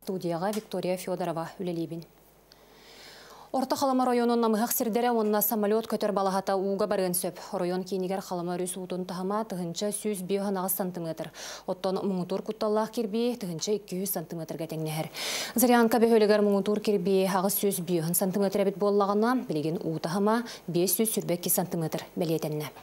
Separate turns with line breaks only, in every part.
Студияға Виктория Федорова үлелейбін. Орта Қалама районын намығақ сірдері онына самолет көтер балағата уға барын сөп. Район кейінігер Қалама рүйс ұтын тағыма тұғынша 100-190 см. Оттон мұңытур құтталлақ кербе тұғынша 200 см гәтеңнәр. Зарянка бөхөлігер мұңытур кербе ағыз 100-100 см бет боллағына білеген ұтағыма 500 см бәлетенне.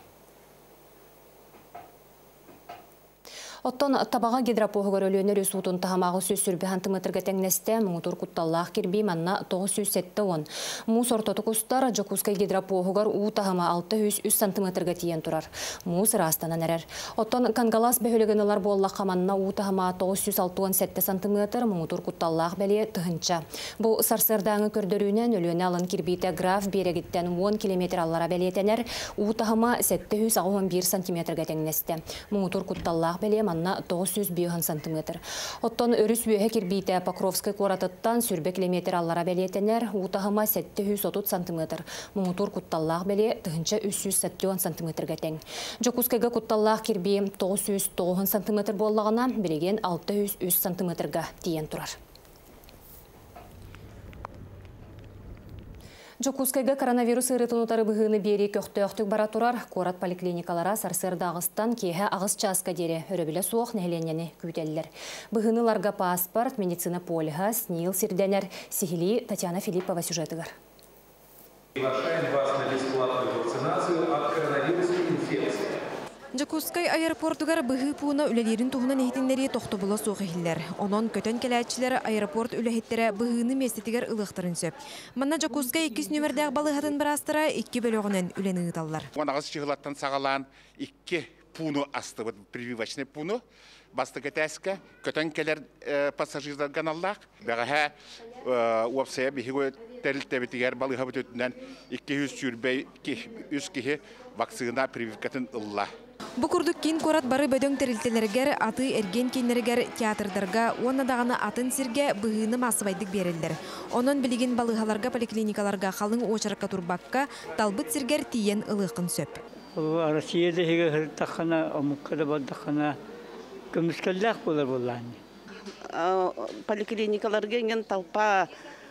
Оттон табаға гидропоғығыр өлөнер үсутын тағамағы 100 см тәңнесте мұңытур құтталлақ кербей манна 970. Мұс ортоты құстар жокускай гидропоғығыр ұу тағама 600 см тиен тұрар. Мұс растанан әрер. Оттон кангалас бөхілігінілар боллаққа манна ұу тағама 967 см мұңытур құтталлақ бәле тұхынча. Бұл сарсырдаңы көрдірінен өлөне алын кербейті граф берегіттен 10 км аллара бәлетенер ұу тағама 761 см тәңнесте. Мұңытур құтталлақ бәле манна 900 см. Оттон өріс өйе кербейті Покровскай қоратыттан сүрбе километр аллара бәлетенер, ұтағыма 730 см. Мұңытур құтталлақ бәле тұхынша 370 см гәтен. Жокускайға құтталлақ кербей 990 см боллағына білеген 603 см-ға тиен тұрар. Жокускайга коронавирус ырытынутары бұғыны бері көқтөқтік бара тұрар, Корат поликлиникалара сарсырдағыстан кейе ағыз часка дере өрөбілі суық нәхеленені күйтелілер. Бұғыныларға паспорт, медицина полиға, СНИЛ сирденер, Сихили Татьяна Филиппова сюжетыгар.
Приглашаем вас на бесплатную вакцинацию от коронавирусной инфекции.
Жокускай аэропортугар бұғы пуына үлелерін туғынан ехтінлері тоқты бұла соқ ехілер. Онон көтен келәтшілері аэропорт үләхеттері бұғыны местетігер ұлықтырын сөп. Манна Жокускай 2 нөмірдәғ балығатын бірастыра 2 бөліғінен үлені ұталар.
Онағыз шығылаттан сағалан 2 пуну асты, прививочный пуну. Басты көтәскі, көтен келер пассажирдар ғаналлақ. Бәғаға уапсая бігігі тәрілтәбетігер балыға бүтетінен 200 сүрбей 3 кихи вакцина прививкатын ұлла.
Бұқұрдық кейін Корат бары бөдөң тәрілтелергер, аты әрген кейінергер театрдарға, онадағаны атын сірге бұғыны масыбайдық берілдер. Онын білеген балығаларға, поликлиникаларға, қалың очарқа турбаққа, талбыт сіргер тиен ұлықын сөп.
Россияда хеге тақана, омыққада баддақана көміскәлдәқ болар боланы.
Поликлиникаларға енген талпа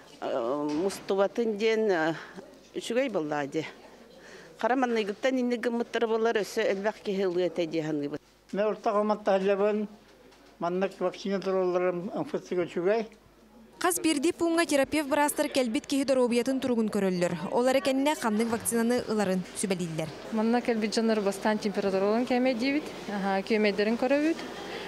мұстыватын ден үшігай болады. Қараманны гүптен иннегі мұттыр болар өсі әлбәқ кехілі әтәде ханы бұд.
Мен ұртақ алматта әлбән, маннақ вакцина тұроларым ұнфыцығы үшігай.
Қаз берді пуңға терапевт бірастыр кәлбет кехидор обиятын тұрғын көрілдір. Олар әкәніне қанның вакцинаны ұларын сүбәлейділер.
Манна кәлбет жаныр бастан температуралын кәме дейбіт, көмедерін көрөбіт.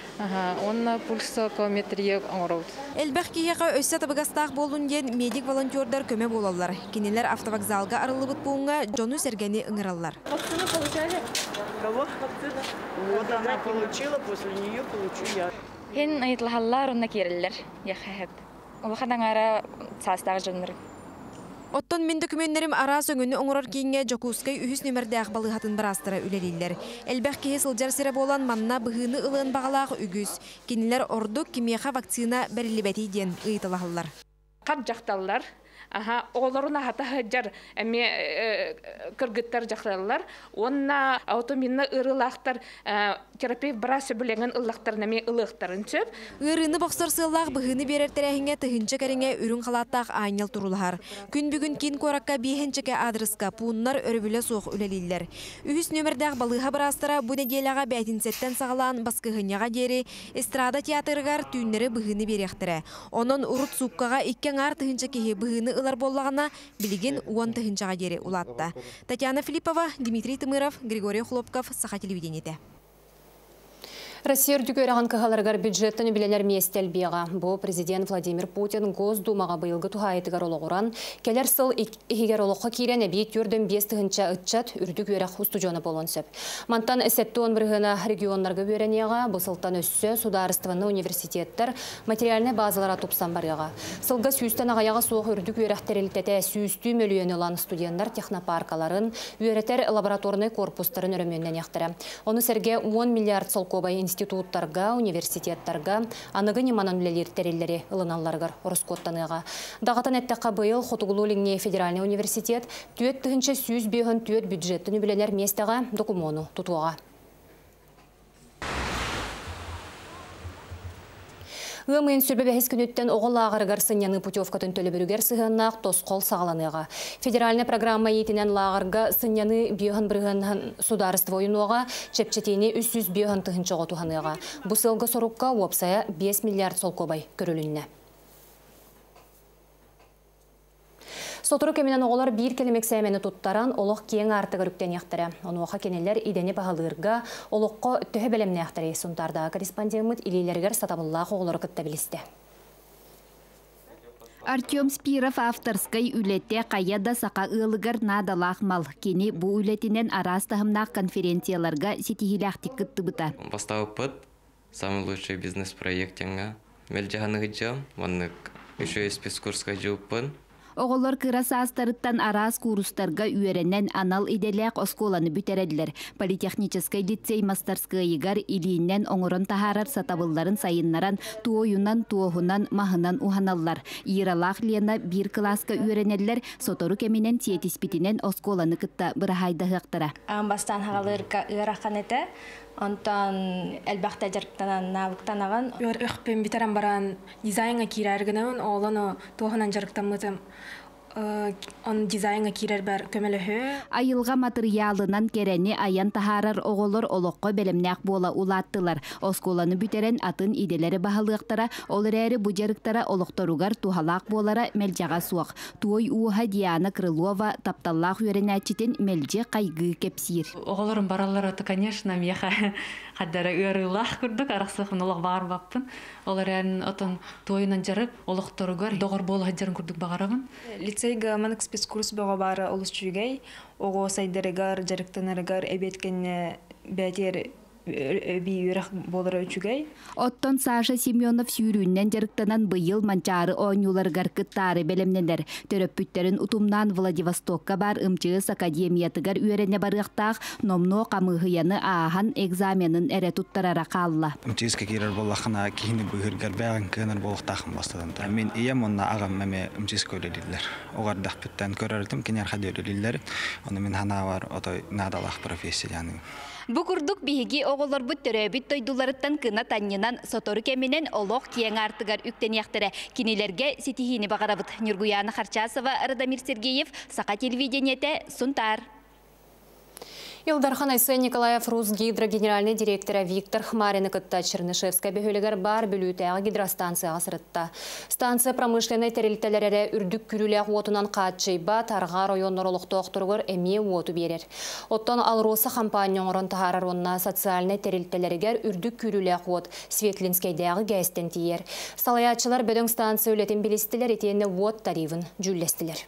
Онна пульсокометрия оңырауд.
Әлбәқ кейеға өсі табығастақ болуын ден медик волонтердар көме болалар. Кенелер автовокзалға арылы бұт буынға жону сәргені ұңыралар.
Вакцину получали? Кого? Вакцина. Вот она получила, после нее получу я.
Хен айтлахаллар онна керелер. Яхәп. Олақадан ара састағы жоныр.
Оттон мен документтерим ара сөңіні оңырар кейінге Жокускай 3 нөмірді ақбалығатын бірастыра үлелейлер. Әлбәқ кейі сылжар сірі болан манна бұғыны ұлығын бағалағы үгіз. Кенілер ордық кемеға вакцина бәрілі бәтейден ұйтылағылар.
Қап жақталылар. Оғыларына хата жар әме кіргіттер жақталылар. Онна аутоминна ұрылақтар терапевт бірасы бүленген ұлықтар нәме ұлықтарын сөп.
Үріні боқсар сыллақ бұғыны берертерәхіңе тұхынчы кәріңе үрін қалаттақ айнел тұрулығар. Күн бүгін кейін қораққа бейхенчеке адресқа пуыннар өрбілі соқ үлелейлер. 3 нөмірдәқ балыға бірастыра бұл неделяға бәйтінсеттен сағалан басқығыняға дері эстрада театрығар түйіндері бұғыны беректірі. Онын ұрыт суққаға иккен ар тұхынчы кеге бұғыны ылар боллағына білген уан тұхынчаға дері ұлатты. Татьяна Филиппова, Дмитрий Тымыров, Григорий Хлопков, Саха телевидениеті.
Россия үрдігөріған кығаларғар бюджеттіні білелер местел беға. Бұл президент Владимир Путин Госдумаға бұйылғы тұхайытығар олығыран, келер сыл егер олыққа кейрен әбейт үрдің бестігінші үтчат үрдігөріқ ұстужоны болын сөп. Мантан әсепті он бірғына регионларға бөренеға, бұсылтан өссі Сударыстываны университеттер материаліне базалара тұпсан барыға. Сылға сүйістен ағаяға соғы үрдігөріқ тәрелтеті сүйісті мөліен олан студенттер технопаркаларын, үйретер лабораторны корпустарын өріменнен яқтыры. Оны сәрге 10 миллиард солкобай институттарға, университеттарға, анығы неманан үлелер тәрелері ылыналарғар орыскоттаныға. Дағатан әттіққа бұйыл Хотугулулинге федеральный университет түйет тұхыншы сүйіз бейін түйет бюджеттін үбілелер местіға докумону тұтуға. Ғымын сүрбе бәхес күніттен оғыл лағырғар сыньяны путевкатын төлі бүрігер сығынақ тосқол сағаланыға. Федеральный программа етінен лағырға сыньяны биохан бірғын сударыство ойынуға чепчетені 300 биохан тұхынчы ғотуғаныға. Бұл сылғы сорыққа уапсая 5 миллиард сол кобай көрілінне. Сотыру кемінен оғылар бір келемек сәймені тұттаран олық кейін артыға үріктен яқтыры. Онуға кенелер идені бағалырға олыққа түхі бәлемне яқтыры. Сұнтардағы корреспондентіміт илейлергер сатабыллағы оғылары күтті білісті.
Артем Спиров авторскай үлетте қаяда сақа ылығыр надалақ мал. Кені бұл үлетінен арас тағымнақ конференцияларға сетихилақтик күтті бұта.
Поставил под самый лучший бизнес-проектинга. Мельджаханы гыджам, ваннык еще и спецкурс гыджупын.
Оғылар кырасы астарыттан арас курустарға үйеренен анал иделек осколаны бүтереділер. Политехнический лицей мастерская егар илиінен оңырын тахарар сатабылларын сайыннаран туойунан, туохунан, махынан уханаллар. Иралақ лена бір класска үйеренелер, сотору кемінен тиетиспитінен осколаны кытта бұрахайды ғықтыра.
Бастан хағалырға үйераққан еті, онтан әлбәқті жарықтанан навықтанаған.
Өқпен бітерен баран дизайнға кейрәргінен, оланы туохынан жарықтамытым. Он дизайнға кейрер бәр көмелі.
Айылға материалынан керені аян тахарар оғылыр олыққа бәлімнәк бола улаттылар. Осколаны бүтерен атын иделері бағалықтара, олыр әрі бұжарықтара олықтаруғар тухалақ болара мәлжаға суақ. Туой уға Диана Крылова тапталлақ үйерен әчетін мәлже қайғы кепсир.
Оғылырын баралары, конечно, меха қаддары үйерілақ күрдік, арақсықын олық бағар баппын. Олар әрін отын тойынан жарып, олықтаруғар доғыр болы хаджарын күрдік бағарағын.
Лицейга манық спецкурс бұға бары олыс жүгей, оғы сайдарыгар, жарықтанарыгар әбеткені бәтер би үйрақ болары өчүгей.
Оттон Саша Семенов сүйрүүннен жарықтанан быйыл манчары ойнуларгар кыттары белемнендер. Төрөппүттерин утумнан Владивостокка бар ымчыыс академиятыгар үйрене барықтақ номно қамығыяны аахан экзаменын әрі туттарара қалла.
Ымчыыска керер болақына кейіні бұйыргар бәғын көнір болықтақын бастадым. Мен ием онна ағам мәме ымчыыска өлелілер. Оғардақ бүттен көрердім, кенер қады өлелілер. Оны мен хана бар, отой надалақ профессияның.
Бұқұрдық бейгі оғылар бұттыры бүт тойдуларыттан кына таннынан сотору кемінен олық кең артығар үктен яқтыры. Кенелерге сетихini бағарабыт. Нюргуяна Харчасова, Радамир Сергеев, Сақа телевидениеті, Сунтар.
Илдархан Айсы Николаев Русгидро генеральный директора Виктор Хмарин кытта Чернышевская бөхөлігер бар бүлютәғы гидростанцияға сырытта. Станция промышленный тәрелтелері үрдік күрілек отынан қатшайба тарға районлар олықты оқтырғыр әме оту берер. Оттан алросы компанияңырын тағарар онна социальный тәрелтелерігер үрдік күрілек от Светлинскайдағы гәстен тиер. Салаятчылар бөдің станция өлетін білістілер етені от тарифын жүллестілер.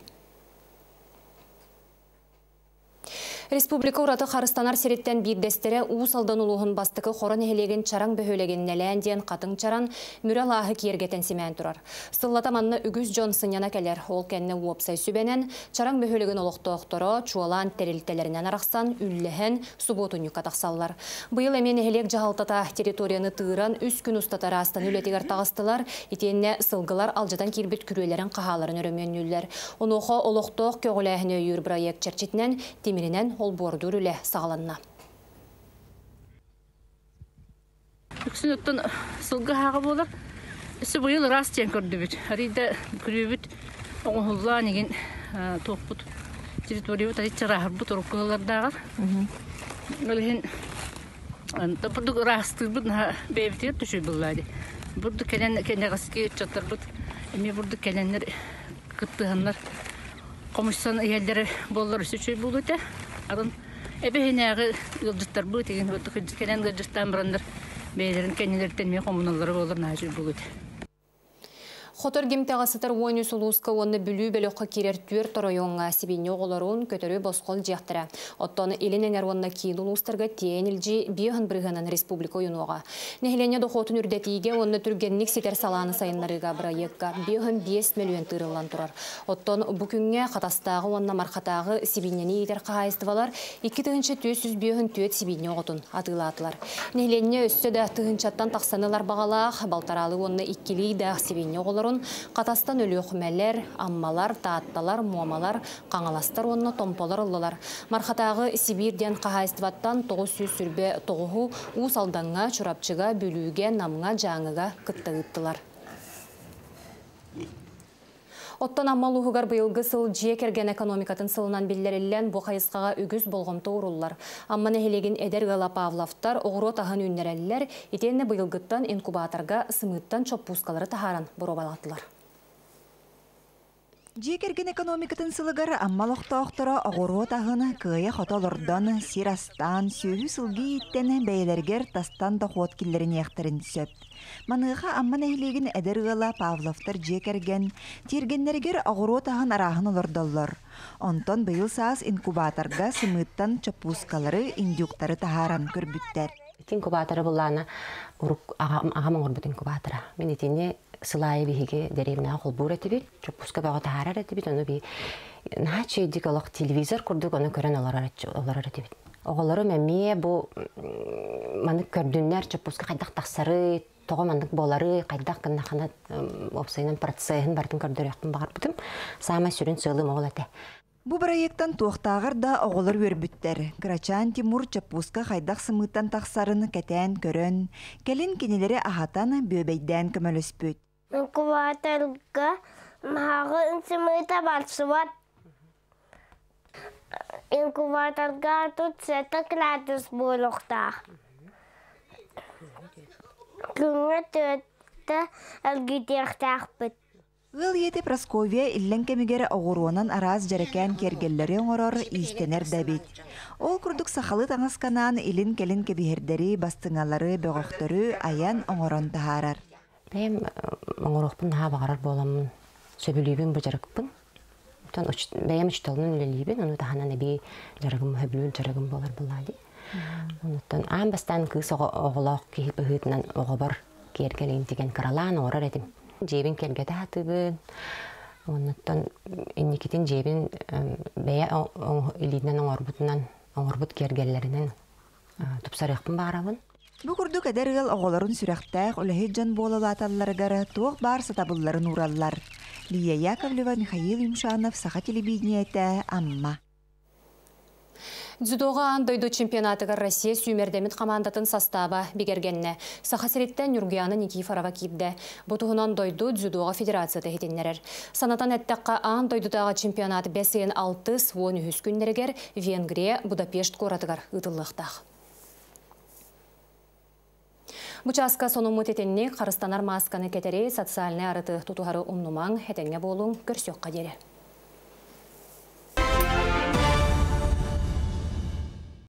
Республика ураты Харыстанар сереттен бирдестері уыс алдан улуғын бастықы қорын әлеген чараң бөхөлеген нәләнден қатын чаран мүрі лағы кергетен семен тұрар. Сыллата манны үгіз Джонсын яна кәлер ол кәнні уопсай сүбенен чараң бөхөлеген олықты оқтыры чуалан тәрелтелерінен арақсан үлліхен субботын юқатақсаллар. Бұйыл әмен әлек жағалтата территорияны тығыран үс күн ұстатары астан үлетігер тағыстылар, етенне сылғылар алжатан кербет күрелерін қағаларын өрімен Онуға олықтық көғіләхіне үйір проект черчетінен темірінен ол бордур үлі сағаланна.
Үксін өттін сылғы хағы болар. Үсі бұйыл рас тен көрді бүт. Арыйда күрі бүт. Оңғылға неген тоқ бұт. Территория бұт. Арыйда рахыр бұт. Ұрыққылардағар. Өлген бұрдық растыр бұт. Бәйбітер түші бұллады. Бұрдық кәлен қаске өтчаттар бұт. Әме бұрдық кәленлер күттіғанлар. Қомышсан иелдері болар үсі чөй бұл өте. Арын әбәйінәғы ұлжыттар бұл деген кәлен ғыржыстан бұрандар бәйлерін кәнелерден мен қомыналары болар нәжі бұл өте.
Хотор гемтағасытыр ойны сұлуысқа оны бүлі бәліққа керер түер тұрайонға себейне оғыларын көтірі босқол жақтыра. Оттаны елінен әруанна кейін ұлыстарға тейін үлжі бейін бірғанан республика ойынуға. Нәхілене доқотын үрдетейге оны түргенлік сетер саланы сайынларыға бірайыққа бейін 5 миллион тұрылан тұрар. Оттан бүкінге қатастағы онна марқатағы себейнені етер қағайыстывалар 2-300 бейін төет себейне оғытын атылатылар. Нәхілене өсті де тұғыншаттан тақсанылар бағалақ, балтаралы онны 2-лейді себейне оғылар олорун катастан өлүөхмелер, аммалар, таатталар, муамалар, каңаластар онна томполар ыллылар. Мархатагы Сибирден кахайстваттан 900 сүрбе тоғу уус алданга, чурапчыга, бүлүүге, намга, жаңыга кыттагыттылар. Оттан аммал уһугар быйылгы сыл жие керген экономикатын сылынан биллериллен бу хайысқаға үгіз болғымты уруллар. Амманы хелеген эдер гала Павловтар оғыру тағын үннерелілер, етенне быйылгыттан инкубаторга сымыттан чоппускалары тахаран бұробалатылар.
Жие керген экономикатын сылыгар аммал оқтауқтыра оғыру тағын кыя хотолордан, сирастан, сүйі сылғы еттен бәйлергер тастан да хуот киллерін яқтырын сөп. Маныға амман әйлеген әдірғала Павловтар жие керген, тергеннергер оғыру тағын арағын олырдалар. Онтон быйыл саас инкубаторга сымыттан чопускалары индюктары тахаран көрбіттер.
Инкубаторы бұлланы ағамын орбыт инкубатора. Мен етіне сылайы бейге дәревіне қолбур әтібет, чопуска бағы тахарар әтібет, оны бей начейдік олық телевизор күрдік, оны көрін олар әтібет. Оғылары мәмие бұл маны көрдіңнер чопуска қайдақ тақсары, тоғамандық болары, қайдақ қынақаны опсайынан процесін бардың көрдір яқпын бағар бұдым, сама сүрін сылым оғыл әті.
Бу проекттан туақтағыр да оғылыр өрбіттер. Грачан Тимур чапуска қайдақ сымыттан тақсарын кәтән көрін, кәлін кенелері ағатан бөбейден көмөліспөт.
Инкубаторга мағы сымыта барсыват. Инкубаторга тут сәті градус болуқта. Күңі төтті әлгідерқтақ бүт.
Гыл еті Прасковия иллен кемигер оғыруынан араз жарекән кергеллері оңырыр истенер дәбет. Ол күрдік сақалы таңысқанан илін келін кебихердері, бастыңалары, бөғіқтері аян оңырын тахарар.
Бәйім оңырықпын наға бағарар боламын, сөбілейбін бұ жарықпын. Бәйім үшталының өлелейбін, оны таханан әбей жарығым, хөбілін жарығым болар бұлады. Аң бастан кыз оғылақ кейіп үхітінен оғыбар кергелейін деген қаралан оғырар едім. Жебін келгеті атыбын, оныттан инникетін жебін бәйе илидінен оңырбұт кергелерінен тұпсарықпын бағарабын.
Бұ күрдік әдер ғыл оғыларын сүрәқтәқ үләхет жан болылы аталыларығары туық бар сатабылларын ураллар. Лия Яковлева, Михаил Имшанов, Саха телевидениеті, Амма.
Дзюдоға андойду чемпионатыға Россия сүймердемет командатын состава бігергенне. Сахасыреттен Нургияны Никифорова кипді. Бұтығынан дойду дзюдоға федерация тәхетеннерер. Санатан әттіққа андойдудағы чемпионаты 5-6 күндерігер Венгрия, Будапешт коратығар ұтылықтақ. Бұчаска соның мұтетенне қарыстанар масканы кетері социальный арыты тұтуғары ұмнумаң әтенге болуң көрсеққа дере.